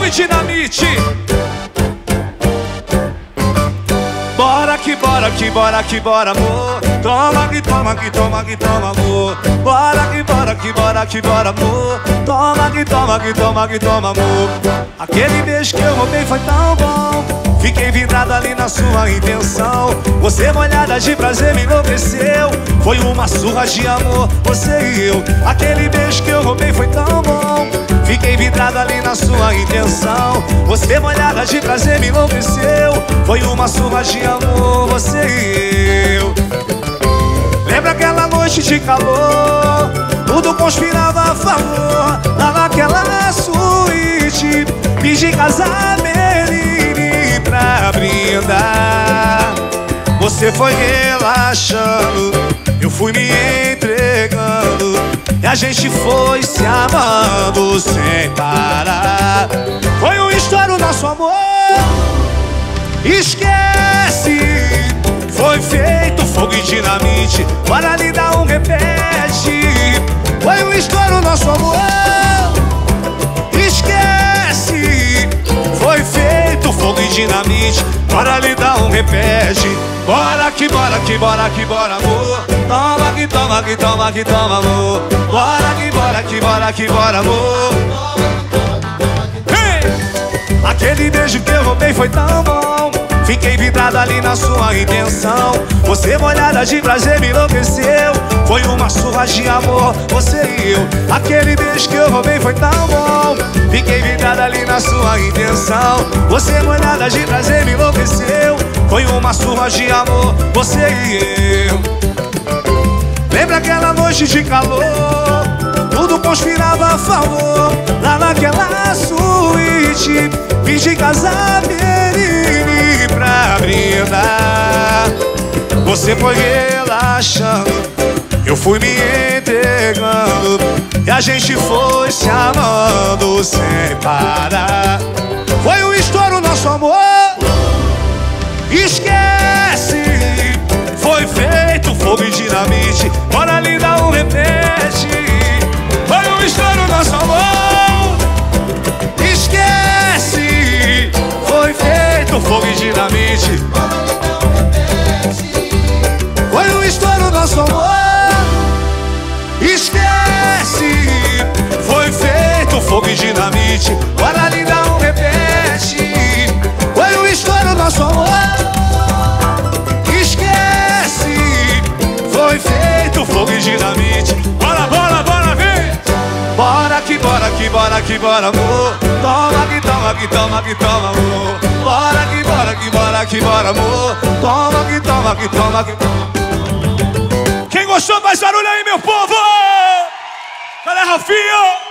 e Dinamite. Bora que bora que bora que bora, amor. Toma que toma que toma que toma, amor. Bora que bora que bora que bora, amor. Toma que toma que toma que toma, amor. Aquele beijo que eu roubei foi tão bom. Fiquei vidrado ali na sua intenção. Você molhada de prazer me enlouqueceu. Foi uma surra de amor, você e eu. Aquele beijo que eu roubei foi tão bom. Fiquei vidrado ali na sua intenção. Você molhada de prazer me enlouqueceu. Foi uma surra de amor, você e eu. Lembra aquela noite de calor? Tudo conspirava a favor. Lá naquela suíte pedi casamento pra brindar. Você foi relaxando, eu fui me entregando, e a gente foi se amando sem parar. Foi um estouro nosso amor, esquece. Foi feito fogo e dinamite, bora lhe dar um repete. Foi um estouro nosso amor, esquece. Foi feito fogo e dinamite, bora lhe dar um repete. Bora que bora que bora que bora, amor. Toma que toma que toma que toma, amor. Bora que bora que bora que bora, amor. Hey! Aquele beijo que eu roubei foi tão bom. Fiquei vidrado ali na sua intenção. Você molhada de prazer me enlouqueceu. Foi uma surra de amor, você e eu. Aquele beijo que eu roubei foi tão bom. Fiquei vidrado ali na sua intenção. Você molhada de prazer me enlouqueceu. Foi uma surra de amor, você e eu. Lembra aquela noite de calor? Tudo conspirava a favor. Lá naquela suíte pedi casamento pra brindar. Você foi relaxando, eu fui me entregando, e a gente foi se amando sem parar. Foi um estouro nosso amor, esquece. Foi feito fogo e dinamite, bora lhe dar um repete. Foi um estouro nosso amor, esquece. Foi feito fogo e dinamite, foi um estouro nosso amor, esquece. Foi feito fogo e dinamite, bora lhe dar um repete. Foi um estouro nosso amor, esquece. Foi feito fogo e dinamite. Bora, bora, bora, vem! Bora que bora que bora que bora, amor. Toma que toma que toma que toma, amor. Bora que bora que bora que bora, amor. Toma que toma que toma que toma. Quem gostou faz barulho aí, meu povo! Cadê Rafinha?